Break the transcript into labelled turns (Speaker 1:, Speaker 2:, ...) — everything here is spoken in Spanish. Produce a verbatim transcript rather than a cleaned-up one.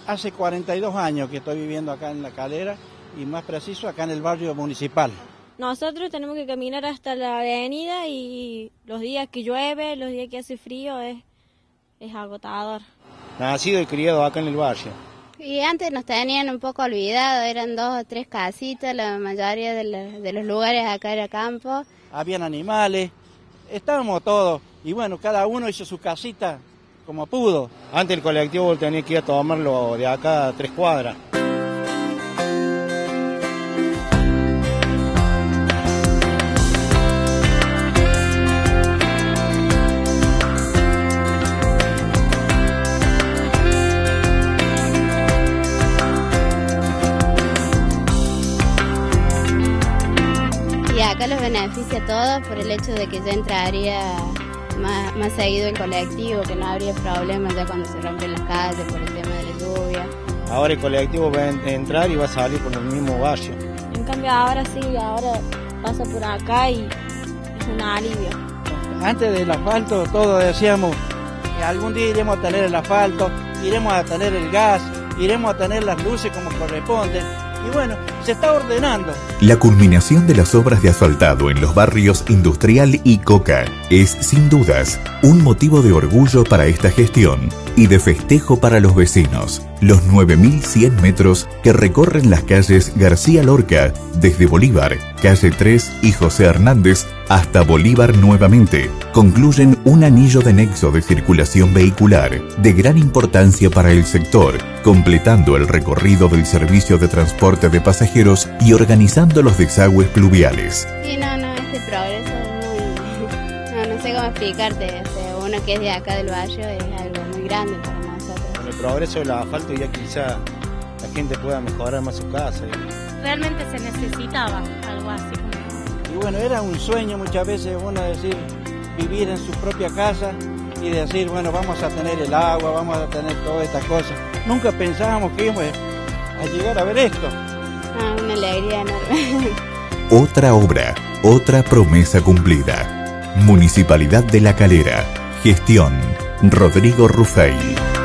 Speaker 1: Hace cuarenta y dos años que estoy viviendo acá en La Calera y más preciso acá en el barrio municipal.
Speaker 2: Nosotros tenemos que caminar hasta la avenida y los días que llueve, los días que hace frío es, es agotador.
Speaker 3: Nacido y criado acá en el barrio.
Speaker 4: Y antes nos tenían un poco olvidado, eran dos o tres casitas, la mayoría de, la, de los lugares acá era campo.
Speaker 1: Habían animales, estábamos todos y bueno, cada uno hizo su casita como pudo.
Speaker 3: Antes el colectivo tenía que ir a tomarlo de acá a tres cuadras.
Speaker 4: Y acá los beneficia a todos por el hecho de que ya entraría más, más seguido el colectivo, que no habría problemas ya cuando se rompen las calles por el tema de la lluvia.
Speaker 3: Ahora el colectivo va a entrar y va a salir por el mismo barrio.
Speaker 2: En cambio ahora sí, ahora pasa por acá y es un alivio.
Speaker 1: Antes del asfalto todos decíamos que algún día iremos a tener el asfalto, iremos a tener el gas, iremos a tener las luces como corresponde. Y bueno, se está ordenando.
Speaker 5: La culminación de las obras de asfaltado en los barrios Industrial y Coca es, sin dudas, un motivo de orgullo para esta gestión y de festejo para los vecinos. Los nueve mil cien metros que recorren las calles García Lorca, desde Bolívar, calle tres y José Hernández, hasta Bolívar nuevamente, concluyen un anillo de nexo de circulación vehicular de gran importancia para el sector, completando el recorrido del servicio de transporte de pasajeros y organizando los desagües pluviales.
Speaker 4: Sí, no, no, este progreso es muy... No, no sé cómo explicarte, o sea, uno que es de acá del barrio es algo muy grande para nosotros.
Speaker 3: Con el progreso del asfalto ya quizá la gente pueda mejorar más su casa.
Speaker 6: Realmente se necesitaba algo así como...
Speaker 1: Y bueno, era un sueño muchas veces uno decir, vivir en su propia casa y decir, bueno, vamos a tener el agua, vamos a tener todas estas cosas. Nunca pensábamos que íbamos a llegar a ver esto.
Speaker 4: Ah, una alegría enorme.
Speaker 5: Otra obra, otra promesa cumplida. Municipalidad de La Calera. Gestión Rodrigo Rufey.